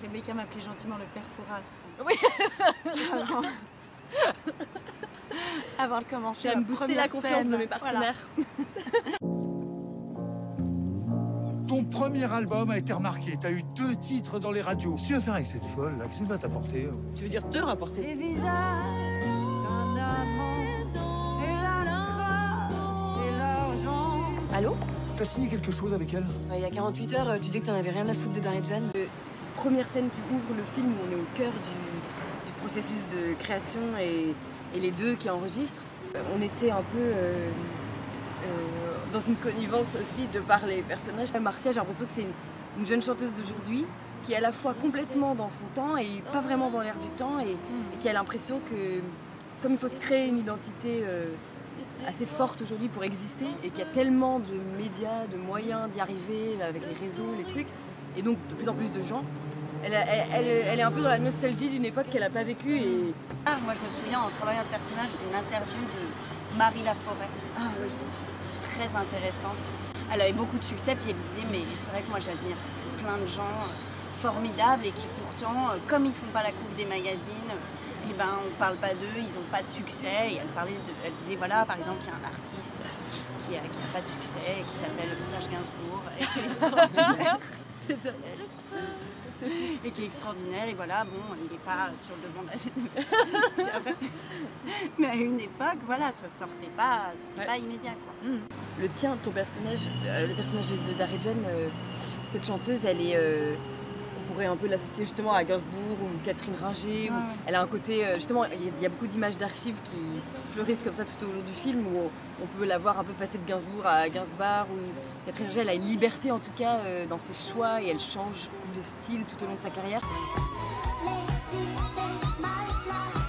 Rebecca m'appelait gentiment le père Fouras. Oui. Avant de commencer. J'aime booster la confiance de mes partenaires. Voilà. Ton premier album a été remarqué. T'as eu 2 titres dans les radios. Qu'est-ce que tu vas faire avec cette folle là? Qu'est-ce qu'elle va t'apporter? Tu veux dire te rapporter? Les visages d'un amant et la grâce et l'argent. Allô? T'as signé quelque chose avec elle? Il y a 48 heures, tu disais que t'en avais rien à foutre de Daridjan. Cette première scène qui ouvre le film où on est au cœur du processus de création et les deux qui enregistrent, on était un peu dans une connivence aussi de par les personnages. Marcia, j'ai l'impression que c'est une jeune chanteuse d'aujourd'hui qui est à la fois complètement dans son temps et pas vraiment dans l'air du temps et qui a l'impression que comme il faut se créer une identité assez forte aujourd'hui pour exister et qu'il y a tellement de médias, de moyens d'y arriver avec les réseaux, les trucs, et donc de plus en plus de gens, elle est un peu dans la nostalgie d'une époque qu'elle n'a pas vécue. Et... Moi je me souviens en travaillant le personnage d'une interview de Marie Laforêt. Ah oui. Très intéressante. Elle avait beaucoup de succès puis elle disait mais c'est vrai que moi j'admire plein de gens formidables et qui pourtant, comme ils font pas la couve des magazines, eh ben, on ne parle pas d'eux, ils n'ont pas de succès. Et elle disait, voilà, par exemple, il y a un artiste qui a pas de succès, qui s'appelle Serge Gainsbourg, et qui est extraordinaire. Et qui est extraordinaire, et voilà, bon, il n'est pas sur le devant de la scène. Mais à une époque, voilà, ça sortait pas, c'était pas immédiat, quoi. Le tien, ton personnage, le personnage de Daridjan, cette chanteuse, elle est... on pourrait un peu l'associer justement à Gainsbourg ou Catherine Ringer. Ouais. Elle a un côté, justement, il y a beaucoup d'images d'archives qui fleurissent comme ça tout au long du film où on peut la voir un peu passer de Gainsbourg à Gainsbar. Ou Catherine Ringer, elle a une liberté en tout cas dans ses choix et elle change de style tout au long de sa carrière.